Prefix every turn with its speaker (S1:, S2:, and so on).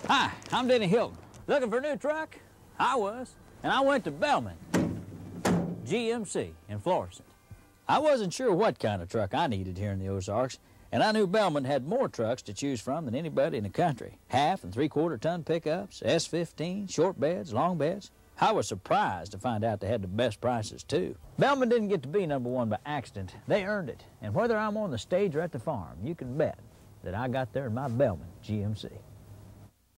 S1: Hi, I'm Denny Hilton. Looking for a new truck? I was, and I went to Behlmann GMC in Florissant. I wasn't sure what kind of truck I needed here in the Ozarks, and I knew Behlmann had more trucks to choose from than anybody in the country. 1/2 and 3/4 ton pickups, S15, short beds, long beds. I was surprised to find out they had the best prices too. Behlmann didn't get to be #1 by accident. They earned it. And whether I'm on the stage or at the farm, you can bet that I got there in my Behlmann GMC.